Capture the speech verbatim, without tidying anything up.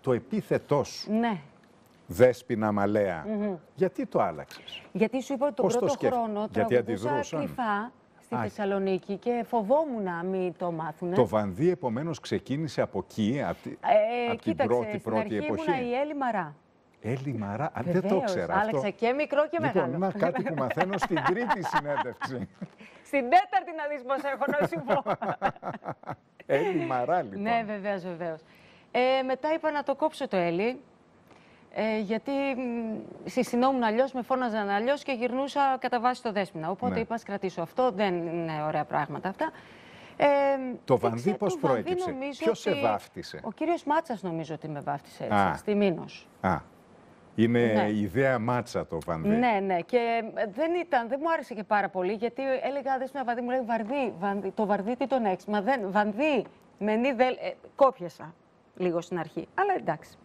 το επίθετό σου. Ναι. Δέσποινα Μαλέα. Mm-hmm. Γιατί το άλλαξες? Γιατί σου είπα ότι τον Πώς πρώτο το σκέφ... χρόνο Γιατί τραγουδούσα αντιδρούσαν. κρυφά στη Α, Θεσσαλονίκη και φοβόμουν να μην το μάθουνε. Το Βανδύ επομένως ξεκίνησε από εκεί, από, τη... ε, από κοίταξε, την πρώτη, στην πρώτη αρχή εποχή. ήμουνα η Έλλη Μαρά. Έλλη Μαρά, α, δεν Βεβαίως, το ξέρα άλλαξα αυτό. και μικρό και λοιπόν, μεγάλο. Να κάτι που μαθαίνω στην τρίτη συνέντευξη. Στην τέταρτη να δεις πώς έχω να σου πω. Έλλη Μαρά, λοιπόν. Ναι, βεβαίως, βεβαίως. Ε, μετά είπα να το κόψω το Έλλη, ε, γιατί συστηνόμουν αλλιώς, με φώναζαν αλλιώς και γυρνούσα κατά βάση το Δέσποινα. Οπότε ναι. είπα, ας κρατήσω αυτό, δεν είναι ωραία πράγματα αυτά. Ε, το Βανδύ πώς προέκυψε, ποιος σε βάφτισε? Ο κύριος Μάτσας νομίζω ότι με βάφτισε έτσι, Α. στη Μήνος. Α, είναι ναι. ιδέα Μάτσα το Βανδύ. Ναι, ναι, και δεν, ήταν, δεν μου άρεσε και πάρα πολύ, γιατί έλεγα Δέσποινα Βανδύ, μου λέει Βαρδί, Βανδύ, το Βαρδί τι τον έχεις, μα δεν, Βανδύ, με νι, δε, ε, κόπιασα λίγο στην αρχή, αλλά εντάξει.